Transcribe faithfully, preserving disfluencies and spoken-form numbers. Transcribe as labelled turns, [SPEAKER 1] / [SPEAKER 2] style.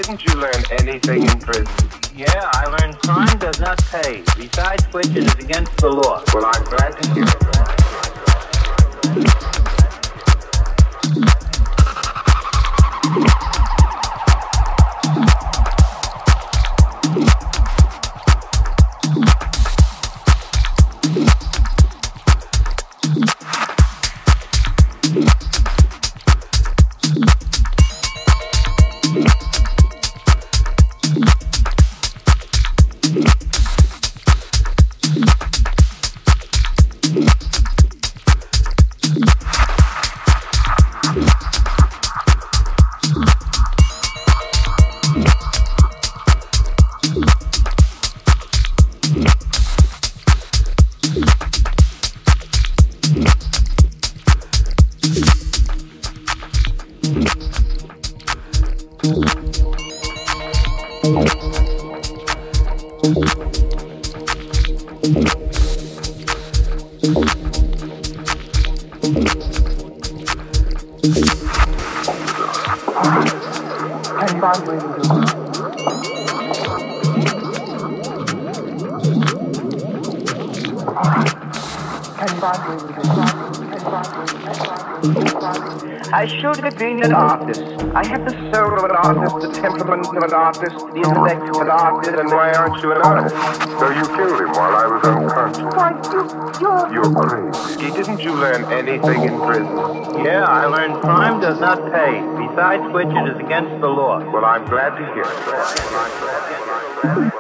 [SPEAKER 1] Didn't you learn anything in prison?
[SPEAKER 2] Yeah, I learned crime does not pay. Besides which, it is against the law.
[SPEAKER 1] Well, I'm glad to hear it. I should have been an artist. I have the soul of an artist, the temperament of an artist, the intellect of an artist. Then why aren't you an artist? So you killed him while I was unconscious.
[SPEAKER 3] Why, you, you're...
[SPEAKER 1] You're crazy. Didn't you learn anything in prison?
[SPEAKER 2] Yeah, I learned crime does not pay. Besides which, it is against the law.
[SPEAKER 1] Well, I'm glad to hear it.